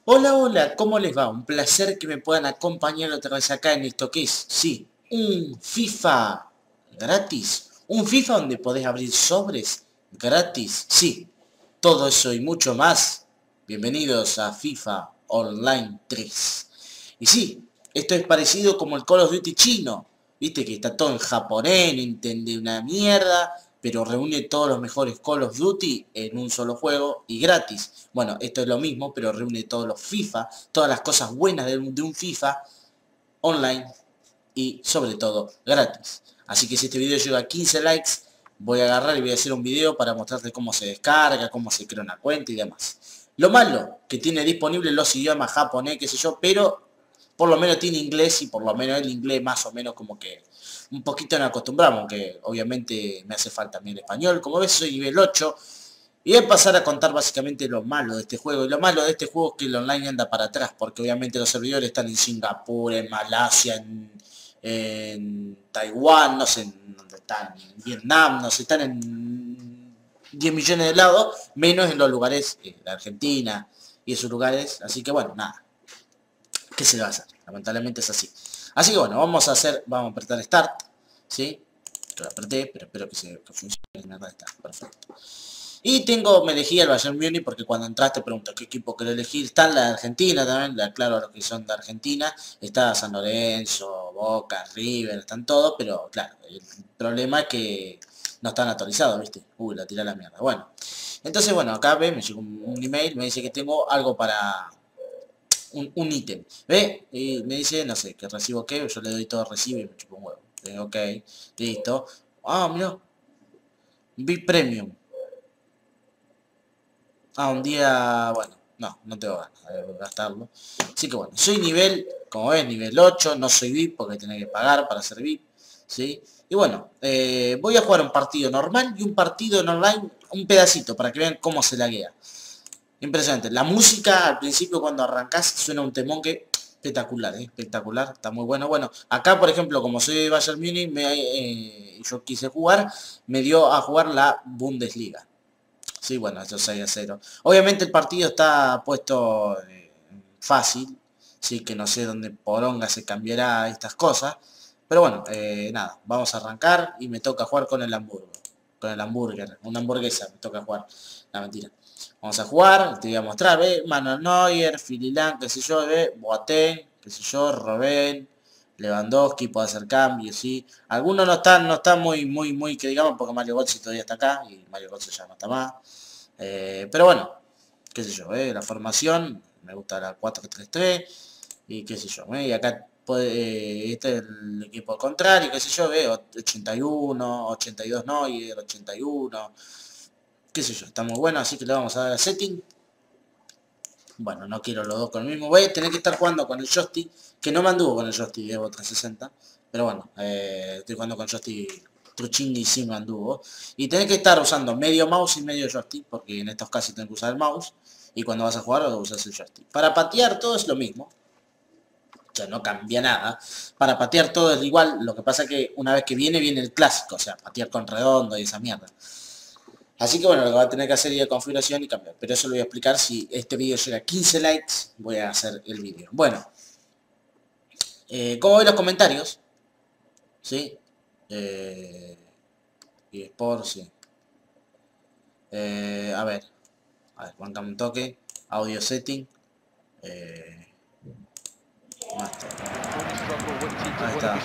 Hola, hola, ¿cómo les va? Un placer que me puedan acompañar otra vez acá en esto que es, sí, un FIFA gratis. Un FIFA donde podés abrir sobres gratis. Sí, todo eso y mucho más. Bienvenidos a FIFA Online 3. Y sí, esto es parecido como el Call of Duty chino. Viste que está todo en japonés, no entiende una mierda, pero reúne todos los mejores Call of Duty en un solo juego y gratis. Bueno, esto es lo mismo, pero reúne todos los FIFA, todas las cosas buenas de un FIFA online y sobre todo gratis. Así que si este video llega a 15 likes, voy a agarrar y voy a hacer un video para mostrarte cómo se descarga, cómo se crea una cuenta y demás. Lo malo, que tiene disponible los idiomas japonés, qué sé yo, pero por lo menos tiene inglés y por lo menos el inglés más o menos como que un poquito nos acostumbramos, aunque obviamente me hace falta a mí el español. Como ves soy nivel 8 y voy a pasar a contar básicamente lo malo de este juego. Y lo malo de este juego es que el online anda para atrás, porque obviamente los servidores están en Singapur, en Malasia, en Taiwán, no sé en dónde están, en Vietnam, no sé, están en 10 millones de lados, menos en los lugares de Argentina y esos lugares. Así que bueno, nada. ¿Qué se le va a hacer? Lamentablemente es así. Así que bueno, vamos a apretar Start, ¿sí? Lo apreté, pero espero que funcione. Nada, está perfecto. Y me elegí el Bayern Múnich porque cuando entraste pregunto qué equipo quiero elegir. Está la de Argentina también, claro, los que son de Argentina. Está San Lorenzo, Boca, River, están todos, pero claro, el problema es que no están actualizados, ¿viste? Uy, la tiré a la mierda. Bueno, entonces bueno, acá ve, me llegó un email, me dice que tengo algo para un ítem, ¿ve? Y me dice, no sé, que recibo qué, yo le doy todo recibo y me chupo un huevo. Le digo, ok, listo. Ah, mira, VIP Premium. Ah, un día, bueno, no tengo ganas de gastarlo. Así que bueno, soy nivel, como ves, nivel 8, no soy VIP porque tenés que pagar para ser VIP, ¿sí? Y bueno, voy a jugar un partido normal y un partido en online, un pedacito, para que vean cómo se laguea. Impresionante. La música al principio cuando arrancás suena un temón que espectacular, espectacular, está muy bueno. Bueno, acá por ejemplo, como soy de Bayern Múnich, yo quise jugar, me dio a jugar la Bundesliga. Sí, bueno, esto 6-0. Obviamente el partido está puesto fácil, sí, que no sé dónde poronga se cambiará estas cosas. Pero bueno, nada, vamos a arrancar y me toca jugar con el Hamburgo. Con el hamburger, una hamburguesa me toca jugar. La mentira. Vamos a jugar, te voy a mostrar, ve, Manuel Neuer, Fililan, qué sé yo, ve, Boateng, qué sé yo, Robben, Lewandowski, puede hacer cambios, sí. Algunos no están muy, que digamos, porque Mario Götze todavía está acá, y Mario Götze ya no está más. Pero bueno, qué sé yo, la formación, me gusta la 4-3-3, y qué sé yo, y acá este es el equipo contrario, qué sé yo, 81, 82 Neuer, 81, qué sé yo, está muy bueno, así que le vamos a dar a setting. Bueno, no quiero los dos con el mismo. Voy a tener que estar jugando con el joystick, que no me anduvo con el joystick de Evo 360. Pero bueno, estoy jugando con el joystick truchín y sí me anduvo. Y tenés que estar usando medio mouse y medio joystick, porque en estos casos tenés que usar el mouse. Y cuando vas a jugar usas el joystick. Para patear todo es lo mismo. O sea, no cambia nada. Para patear todo es igual. Lo que pasa es que una vez que viene el clásico. O sea, patear con redondo y esa mierda. Así que bueno, lo que va a tener que hacer es ir a configuración y cambiar. Pero eso lo voy a explicar si este vídeo llega a 15 likes, voy a hacer el vídeo. Bueno, ¿cómo ven los comentarios? ¿Sí? Y Sport, sí. A ver, bancame un toque. Audio setting. Master. Ahí está.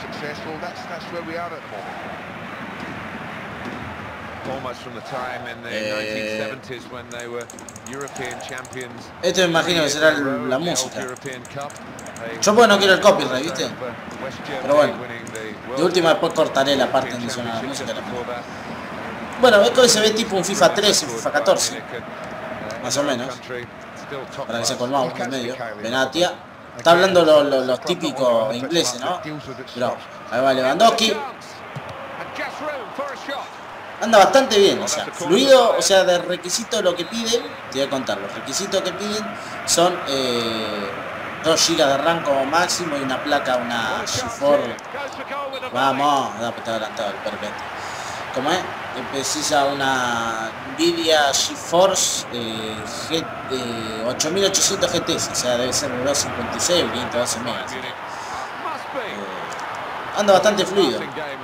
Esto me imagino que será la música. Yo pues no quiero el copyright, ¿viste? Pero bueno, de última después cortaré la parte donde suena la música. Bueno, esto se ve tipo un FIFA 13, un FIFA 14. Más o menos. Para que sea con mouse en medio. Benatia. Está hablando los típicos ingleses, ¿no? Pero ahí va Lewandowski. Anda bastante bien, o sea, fluido, o sea, de requisito lo que piden, te voy a contar, los requisitos que piden son 2 GB de RAM como máximo y una placa, una GeForce. Vamos, está adelantado el perfecto. ¿Cómo es? precisa una Nvidia GeForce 8800 GTS, o sea, debe ser de 256 o 512 megas. Anda bastante fluido.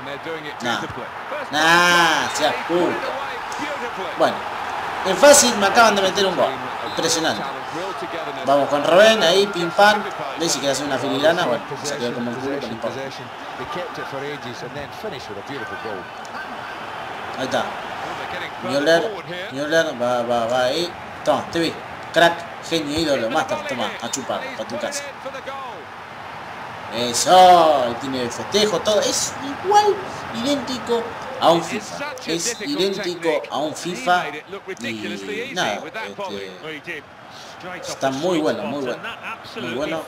Sea puto. Bueno, en fácil me acaban de meter un gol. Impresionante. Vamos con Robben ahí, pim pam. ¿Ves si quiere hacer una filigrana? Bueno, se quedó como el culo, pero no importa. Ahí está. Müller va ahí. Toma, te vi. Crack, genio, ídolo, master. Toma, a chupar, para tu casa. Eso, tiene festejo, todo. Es igual, idéntico a un FIFA. Es idéntico a un FIFA. Y nada, está muy bueno, muy bueno. Muy bueno.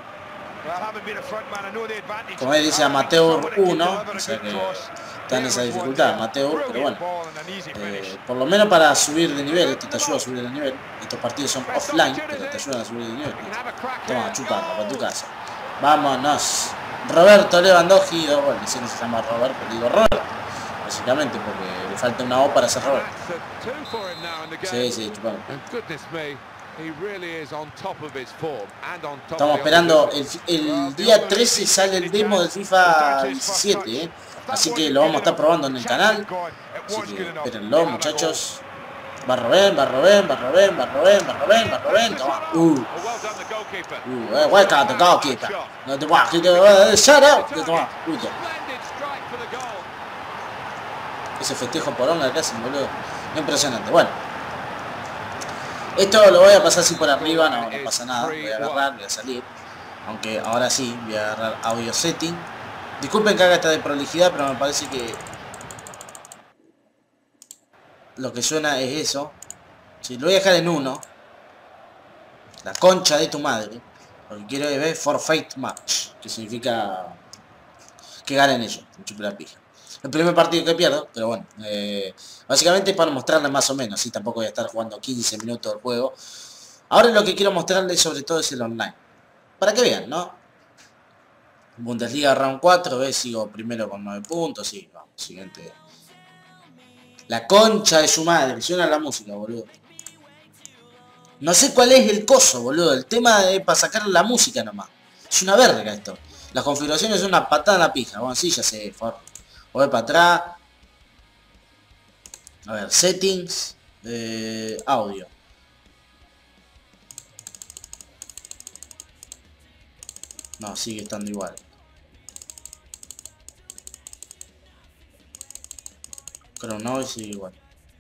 Como él dice, amateur 1, o sea que está en esa dificultad, amateur, pero bueno, por lo menos para subir de nivel, esto te ayuda a subir de nivel. Estos partidos son offline, pero te ayudan a subir de nivel. Toma, chuparla para tu casa. Vámonos. Roberto Lewandowski, 2 goles. Si no se llama Roberto, digo Roberto, básicamente porque le falta una O para ser Roberto. Sí, chupamos. Estamos esperando, el día 13 sale el demo del FIFA 17, así que lo vamos a estar probando en el canal, así que espérenlo, muchachos. Va Robben, toma. Welcome to goalkeeper. No te voy a shut up. Toma, puto. Ese festejo por onda que hacen, boludo. Impresionante. Bueno. Esto lo voy a pasar así por arriba, no pasa nada, voy a agarrar, voy a salir. Aunque ahora sí, voy a agarrar audio setting. Disculpen que haga esta de prolijidad, pero me parece que lo que suena es eso. Si lo voy a dejar en 1, la concha de tu madre, lo que quiero es ver forfeit match, que significa que ganen ellos, me chupe la pija. El primer partido que pierdo, pero bueno, básicamente es para mostrarles más o menos, ¿sí? Tampoco voy a estar jugando 15 minutos del juego. Ahora lo que quiero mostrarles sobre todo es el online, para que vean, ¿no? Bundesliga Round 4, ¿ves? Sigo primero con 9 puntos, y vamos, siguiente. La concha de su madre, suena la música, boludo. No sé cuál es el coso, boludo, el tema es para sacar la música nomás. Es una verga esto. Las configuraciones son una patada en la pija, bueno, sí, ya sé, voy para atrás. A ver, settings, audio. No, sigue estando igual. Chrono sigue igual.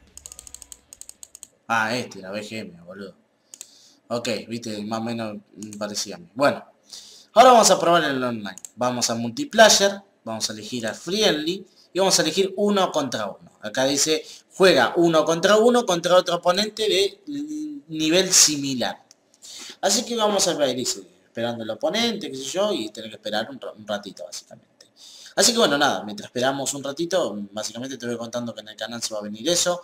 Ah, la BGM, boludo. Ok, viste, más o menos parecía a mí. Bueno, ahora vamos a probar el online. Vamos a multiplayer, vamos a elegir a friendly y vamos a elegir 1 contra 1. Acá dice, juega 1 contra 1 contra otro oponente de nivel similar. Así que vamos a ver, dice, esperando el oponente, qué sé yo, y tener que esperar un ratito, básicamente. Así que bueno, nada, mientras esperamos un ratito, básicamente te voy contando que en el canal se va a venir eso.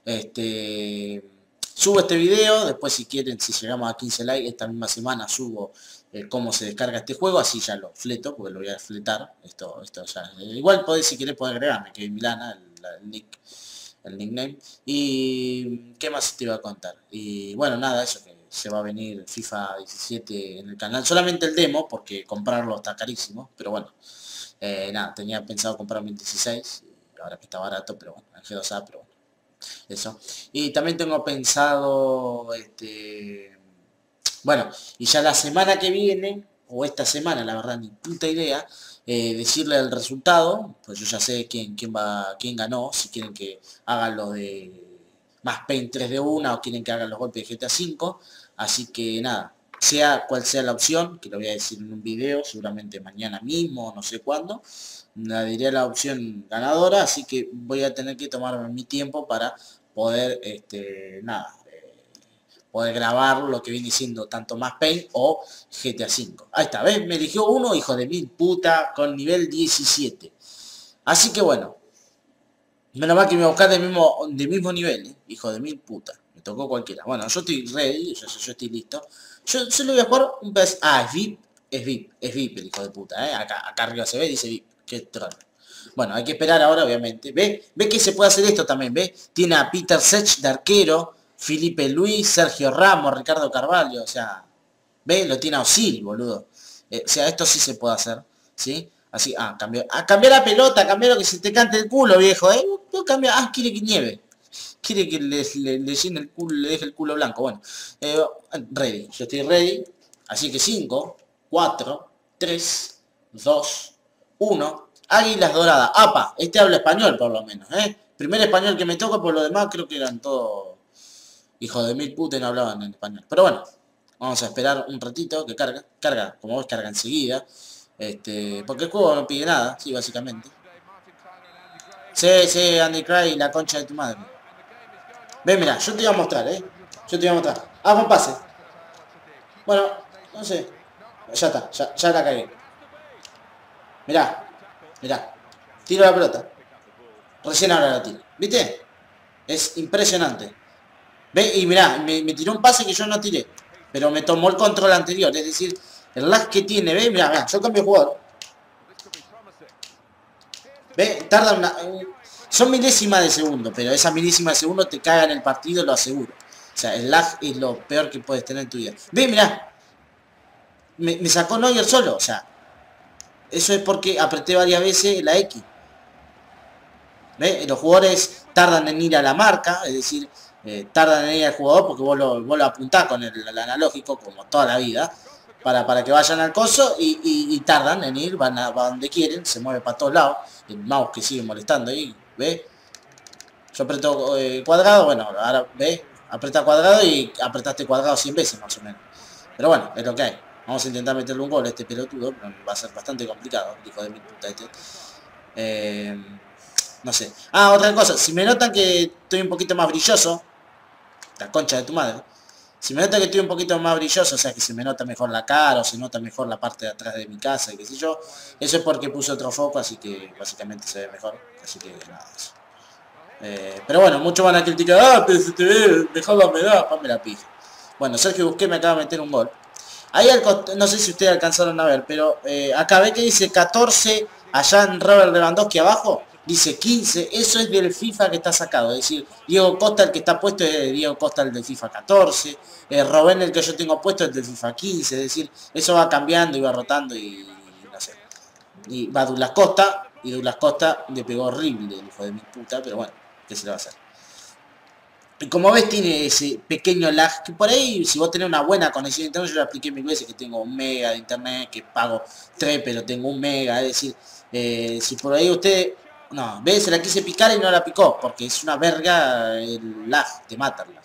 Subo este video, después si quieren, si llegamos a 15 likes, esta misma semana subo cómo se descarga este juego, así ya lo fleto, porque lo voy a fletar. Esto ya. Igual podés, si querés, poder agregarme, que es Milana, el nickname. Y ¿qué más te iba a contar? Y bueno, nada, eso, que se va a venir FIFA 17 en el canal. Solamente el demo, porque comprarlo está carísimo, pero bueno. Nada, tenía pensado comprarme el 16, ahora que está barato, pero bueno, el G2A, pero bueno. Eso. Y también tengo pensado, bueno, y ya la semana que viene, o esta semana, la verdad, ni puta idea, decirle el resultado, pues yo ya sé quién ganó, si quieren que hagan lo de más Paint 3 de una, o quieren que hagan los golpes de GTA 5, así que nada, sea cual sea la opción, que lo voy a decir en un video, seguramente mañana mismo, no sé cuándo, la diré la opción ganadora, así que voy a tener que tomarme mi tiempo para poder, poder grabar lo que viene siendo tanto más Paint o GTA 5. Ahí está, ¿ves? Me eligió uno, hijo de mil puta, con nivel 17. Así que bueno, menos mal que me voy a buscar del mismo nivel, hijo de mil puta. Me tocó cualquiera. Bueno, yo estoy ready, yo estoy listo. Yo solo voy a jugar un PS. Ah, es VIP el hijo de puta, Acá arriba se ve, dice VIP. Qué troll. Bueno, hay que esperar ahora, obviamente. ¿Ve que se puede hacer esto también? ¿Ve? Tiene a Peter Sech de arquero, Felipe Luis, Sergio Ramos, Ricardo Carvalho, o sea, ¿ve? Lo tiene a Osil, boludo. O sea, esto sí se puede hacer, ¿sí? Así, cambió. Cambiar la pelota, cambiar lo que se te cante el culo, viejo, ¿eh? Cambia, quiere que nieve. Quiere que le llene el culo, le deje el culo blanco. Bueno, ready. Yo estoy ready. Así que 5, 4, 3, 2, 1. Águilas Doradas. ¡Apa! Este habla español por lo menos, ¿eh? Primer español que me toca, por lo demás creo que eran todos hijos de mil putas y no hablaban en español. Pero bueno, vamos a esperar un ratito que carga. Carga, como ves, carga enseguida. Porque el juego no pide nada, sí, básicamente. Sí, Andy Cry, la concha de tu madre. Ve, mira, yo te iba a mostrar, Yo te iba a mostrar. Hago un pase. Bueno, no sé. Ya está, ya la cagué. Mirá, mirá. Tiro la pelota. Recién ahora la tiro. ¿Viste? Es impresionante. Ve, y mirá, me tiró un pase que yo no tiré. Pero me tomó el control anterior. Es decir, el lag que tiene, ve, mirá, yo cambio de jugador. Ve, tarda son milésimas de segundo, pero esa milésima de segundo te caga en el partido, lo aseguro. O sea, el lag es lo peor que puedes tener en tu vida. Ve, mirá. Me sacó Neuer solo, o sea. Eso es porque apreté varias veces la X. ¿Ve? Los jugadores tardan en ir a la marca, es decir, tardan en ir al jugador porque vos lo apuntás con el analógico, como toda la vida, para que vayan al coso y tardan en ir, van a donde quieren, se mueve para todos lados, el mouse que sigue molestando ahí, ¿ve? Yo aprieto cuadrado, bueno, ahora, ¿ve? Apreta cuadrado y apretaste cuadrado 100 veces más o menos. Pero bueno, es lo que hay. Vamos a intentar meterle un gol a este pelotudo, pero va a ser bastante complicado, hijo de mi puta no sé. Otra cosa, si me notan que estoy un poquito más brilloso, la concha de tu madre, si me notan que estoy un poquito más brilloso, o sea que se me nota mejor la cara o se nota mejor la parte de atrás de mi casa y qué sé yo, eso es porque puse otro foco, así que básicamente se ve mejor, así que nada, eso. Pero bueno, muchos van a criticar, pero se te ve mejor la humedad, me la pija. Bueno, Sergio Busquets me acaba de meter un gol. Ahí no sé si ustedes alcanzaron a ver, pero acá ve que dice 14, allá en Robert Lewandowski abajo, dice 15, eso es del FIFA que está sacado, es decir, Diego Costa el que está puesto es Diego Costa el del FIFA 14, Robben el que yo tengo puesto es del FIFA 15, es decir, eso va cambiando y va rotando y no sé. Y va Douglas Costa, y Douglas Costa le pegó horrible, el hijo de mi puta, pero bueno, ¿qué se le va a hacer? Y como ves tiene ese pequeño lag, que por ahí si vos tenés una buena conexión de internet, yo lo expliqué mil veces que tengo 1 mega de internet, que pago 3 pero tengo 1 mega, es decir, si por ahí usted, no, ves, se la quise picar y no la picó, porque es una verga el lag, te mata el lag.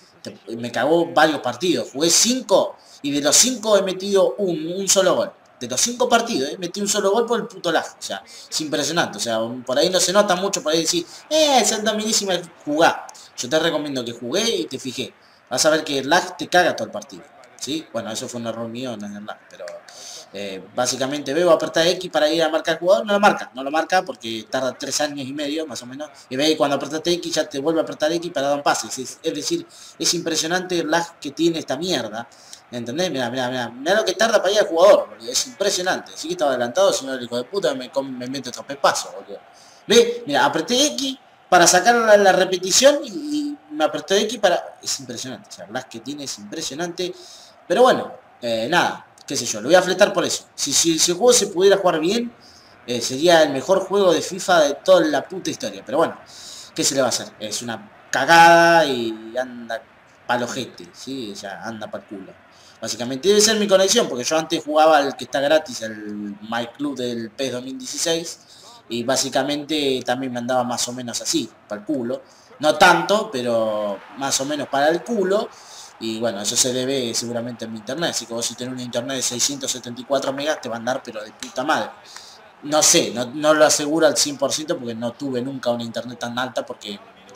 Me cagó varios partidos, jugué 5 y de los 5 he metido un solo gol. De los 5 partidos, metí un solo gol por el puto lag. O sea, es impresionante. O sea, por ahí no se nota mucho, por ahí decir, es dominísima jugá. Yo te recomiendo que jugué y te fijé. Vas a ver que el lag te caga todo el partido. ¿Sí? Bueno, eso fue un error mío, no es el lag, pero básicamente veo apretar X para ir a marcar al jugador, no lo marca porque tarda 3 años y medio más o menos, y ve cuando apretaste X ya te vuelve a apretar X para dar un pase, es decir, es impresionante el lag que tiene esta mierda, ¿entendés? Mirá lo que tarda para ir al jugador, boludo. Es impresionante, sí que estaba adelantado, si no el hijo de puta me mete otro pepazo, boludo. Ve, mira, apreté X para sacar la repetición y me apretó X para... Es impresionante, o sea, el lag que tiene es impresionante, pero bueno, nada. Qué sé yo, lo voy a fletar por eso. Si el juego se pudiera jugar bien, sería el mejor juego de FIFA de toda la puta historia. Pero bueno, ¿qué se le va a hacer? Es una cagada y anda pa'l ojete, ¿sí? O sea, anda pa'l culo. Básicamente debe ser mi conexión, porque yo antes jugaba al que está gratis, el My Club del PES 2016. Y básicamente también me andaba más o menos así, pa'l culo. No tanto, pero más o menos para el culo. Y bueno, eso se debe seguramente a mi internet. Así que vos si tenés un internet de 674 megas te va a andar pero de puta madre. No sé, no lo aseguro al 100% porque no tuve nunca una internet tan alta porque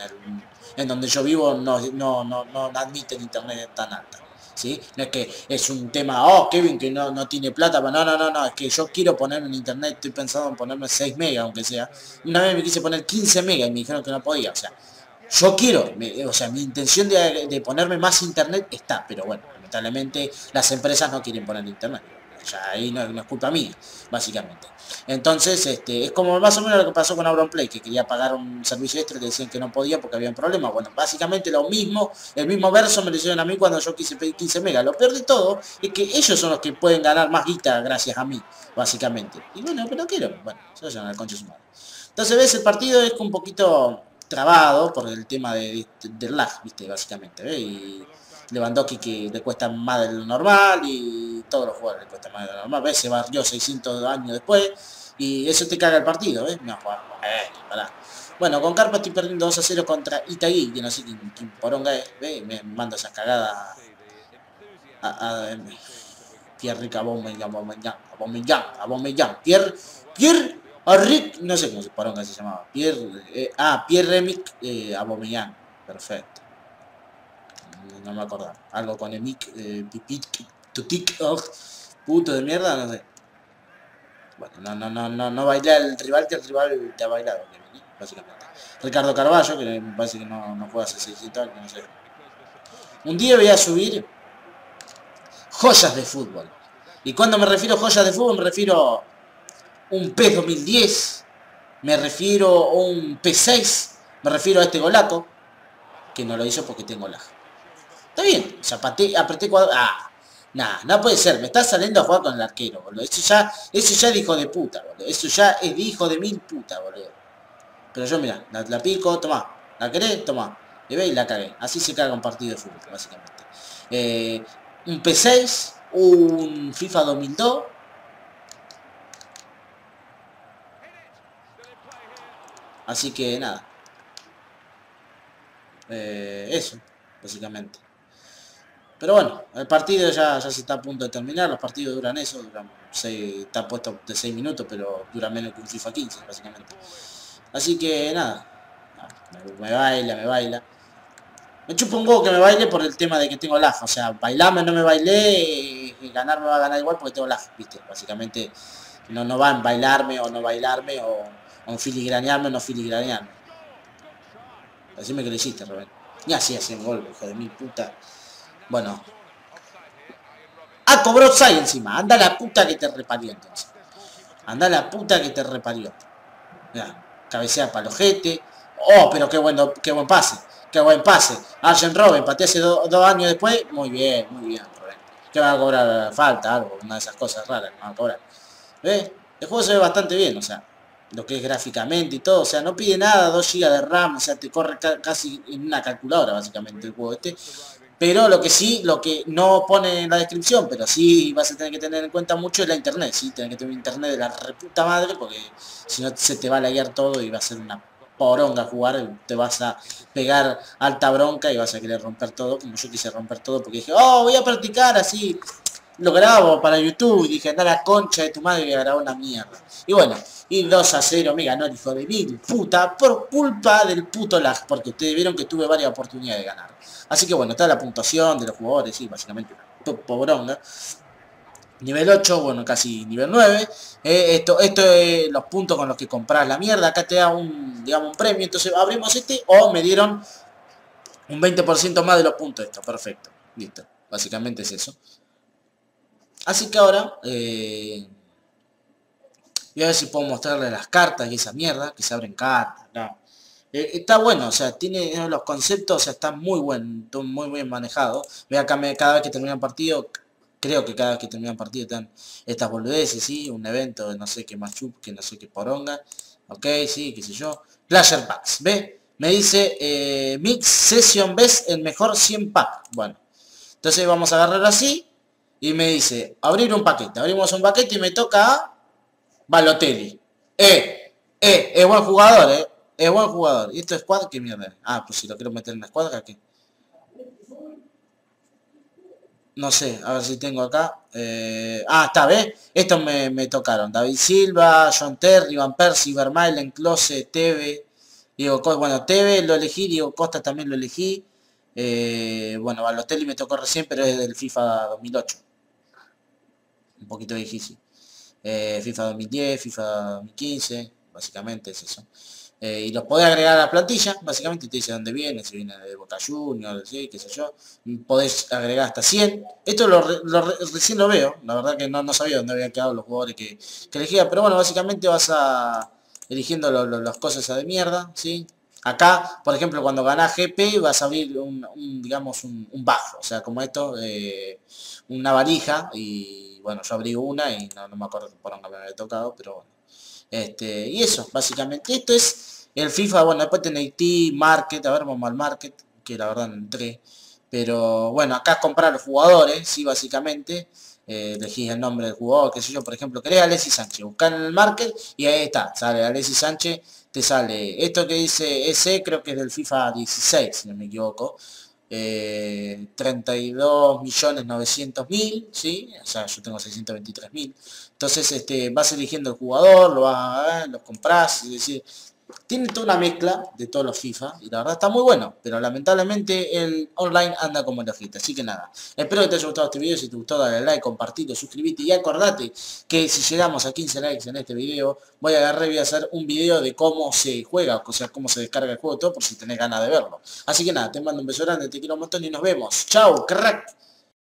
en donde yo vivo no admiten internet tan alta. ¿Sí? No es que es un tema, Kevin que no tiene plata, no, es que yo quiero poner en internet, estoy pensando en ponerme 6 megas aunque sea. Una vez me quise poner 15 megas y me dijeron que no podía, o sea, yo quiero, o sea, mi intención de ponerme más internet está, pero bueno, lamentablemente las empresas no quieren poner internet. Ya ahí no es culpa mía, básicamente. Entonces, es como más o menos lo que pasó con Auronplay, que quería pagar un servicio extra y le decían que no podía porque había un problema. Bueno, básicamente lo mismo, el mismo verso me lo hicieron a mí cuando yo quise pedir 15 megas. Lo peor de todo es que ellos son los que pueden ganar más guita gracias a mí, básicamente. Y bueno, pero quiero, bueno, se vayan al concha de su madre. Entonces, ves, el partido es un poquito trabado por el tema del lag, viste, básicamente, ¿ves? Y Lewandowski que le cuesta más de lo normal y todos los jugadores le cuesta más de lo normal, ¿ves? Se barrió 600 años después y eso te caga el partido, ¿ves? No, pará. Bueno, con Carpa estoy perdiendo 2-0 contra Itagüí, que no sé quién poronga es, ¿ves? Me manda esas cagadas a Pierre-Rick Aubameyang, Pierre Rick, no sé cómo se poronga se llamaba, Pierre-Emerick Aubameyang, perfecto. No me acordaba. Algo con Emic, Pipit, Tutic, puto de mierda, no sé. Bueno, no bailé al rival que el rival te ha bailado, básicamente. Ricardo Carballo, que me parece que no juega hace 600 años, no sé. Un día voy a subir joyas de fútbol. Y cuando me refiero a joyas de fútbol, me refiero a un PES 2010, me refiero a un P6, me refiero a este golaco, que no lo hizo porque tengo lag. Está bien, o sea, apreté cuadro. Nah, no puede ser, me está saliendo a jugar con el arquero, boludo. Eso ya es de hijo de puta, boludo. Eso ya es de hijo de mil puta, boludo. Pero yo, mira, la pico, tomá. ¿La querés? Tomá. Y ve y la cagué. Así se caga un partido de fútbol, básicamente. Un P6, un FIFA 2002. Así que nada. Eso, básicamente. Pero bueno, el partido ya se está a punto de terminar. Los partidos duran eso, está puesto de 6 minutos, pero dura menos que un FIFA 15, básicamente. Así que nada, me baila. Me chupo un huevo que me baile por el tema de que tengo lag. O sea, bailarme no me bailé, ganar me va a ganar igual porque tengo lag, viste. Básicamente no va en bailarme o no bailarme o en filigranearme o no filigranearme. Decime que le hiciste, Rubén. Ni así hace un gol, hijo de mil puta. Bueno. Ah, cobró Sai encima. Anda la puta que te reparió entonces. Anda la puta que te reparió. Mirá, cabecea para el ojete. Oh, pero qué buen pase. Qué buen pase. Arjen Robben, pateé hace 2 años después. Muy bien, Robben. ¿Qué van a cobrar? Falta, algo, una de esas cosas raras que van a cobrar. ¿Ves? El juego se ve bastante bien, o sea, lo que es gráficamente y todo, o sea, no pide nada, 2 GB de RAM, o sea, te corre casi en una calculadora básicamente el juego este. Pero lo que no pone en la descripción, pero sí vas a tener que tener en cuenta mucho es la internet, sí, tener que tener internet de la reputa madre, porque si no se te va a laguear todo y va a ser una poronga jugar, te vas a pegar alta bronca y vas a querer romper todo, como yo quise romper todo, porque dije, oh, voy a practicar así, lo grabo para YouTube, y dije, anda la concha de tu madre que grabó una mierda. Y bueno, y 2-0 me ganó el hijo de mil puta, por culpa del puto lag, porque ustedes vieron que tuve varias oportunidades de ganar. Así que bueno, está la puntuación de los jugadores, sí, básicamente una pobronga. Nivel 8, bueno, casi nivel 9. Esto es los puntos con los que compras la mierda. Acá te da digamos, un premio. Entonces abrimos este o me dieron un 20% más de los puntos. Esto, perfecto. Listo. Básicamente es eso. Así que ahora voy a ver si puedo mostrarle las cartas y esa mierda. Que se abren cartas. No. Está bueno, o sea, tiene los conceptos, o sea, está muy muy bien manejado. Ve acá, cada vez que termina un partido, creo que cada vez que termina un partido están estas boludeces, ¿sí? Un evento de no sé qué machup, que no sé qué poronga. Ok, sí, qué sé yo. Pleasure Packs, ¿ve? Me dice Mix Session Best el mejor 100 pack. Bueno, entonces vamos a agarrarlo así y me dice abrir un paquete. Abrimos un paquete y me toca a Balotelli. Es buen jugador, es buen jugador. ¿Y esto es squad? ¿Qué mierda? Ah, pues si lo quiero meter en la escuadra, ¿qué? No sé, a ver si tengo acá. Está, ¿ves? Estos me tocaron. David Silva, John Terry, Van Persie, Vermaelen, Klose, Teve. Diego Costa, bueno, Teve lo elegí, Diego Costa también lo elegí. Bueno, Balotelli me tocó recién, pero es del FIFA 2008. Un poquito difícil. FIFA 2010, FIFA 2015, básicamente es eso. y los podés agregar a la plantilla, básicamente te dice dónde viene, si viene de Boca Juniors, ¿sí? Qué sé yo, podés agregar hasta 100. Esto recién lo veo, la verdad que no sabía dónde habían quedado los jugadores que elegía, pero bueno, básicamente vas a eligiendo las cosas de mierda, ¿sí? Acá, por ejemplo, cuando ganás GP vas a abrir digamos, un bajo, o sea, como esto, una valija, y bueno, yo abrí una y no me acuerdo por dónde me había tocado, pero bueno. Y eso, básicamente. Esto es el FIFA. Bueno, después tenéis Team, Market. A ver, vamos al Market, que la verdad no entré. Pero bueno, acá es comprar los jugadores, sí, básicamente. Elegís el nombre del jugador, qué sé yo, por ejemplo, querés Alexis Sánchez. Buscar en el Market y ahí está, sale Alexis Sánchez. Te sale esto que dice ese, creo que es del FIFA 16, si no me equivoco. 32.900.000, ¿sí? O sea, yo tengo 623.000. Entonces, vas eligiendo el jugador, lo compras, es decir, tiene toda una mezcla de todos los FIFA y la verdad está muy bueno, pero lamentablemente el online anda como el ojete. Así que nada, espero que te haya gustado este video. Si te gustó, dale like, compartilo, suscríbete y acordate que si llegamos a 15 likes en este video, voy a agarrar y voy a hacer un video de cómo se juega, o sea, cómo se descarga el juego, todo por si tenés ganas de verlo. Así que nada, te mando un beso grande, te quiero un montón y nos vemos. Chao, crack.